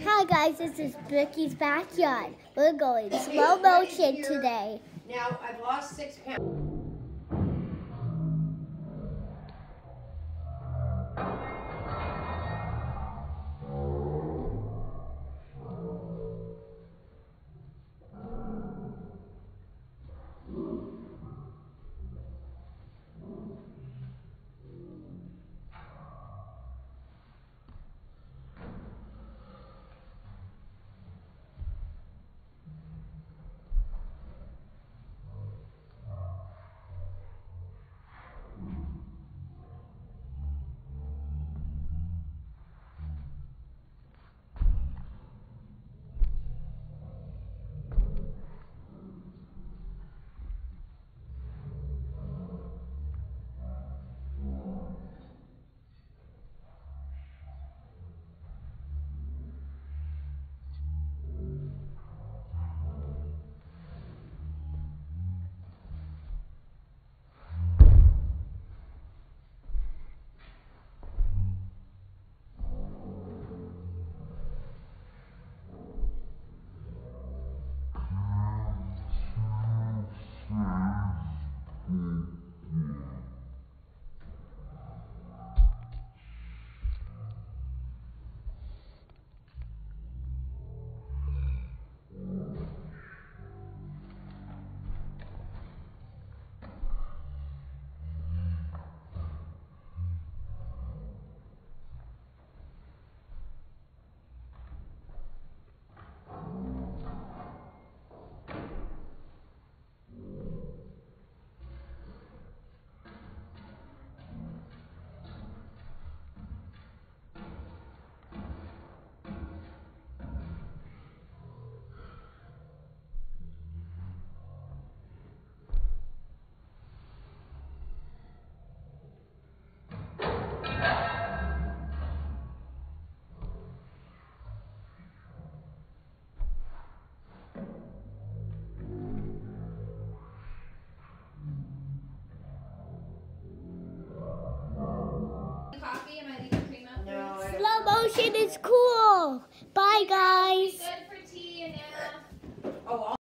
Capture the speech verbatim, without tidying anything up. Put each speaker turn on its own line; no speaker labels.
Hi guys, this is Bricky's backyard. We're going slow motion today.
Now I've lost six pounds.
Coffee? Am I leaving cream out?
No, I
Slow motion is cool. Bye guys.
Good for tea and now.
Oh,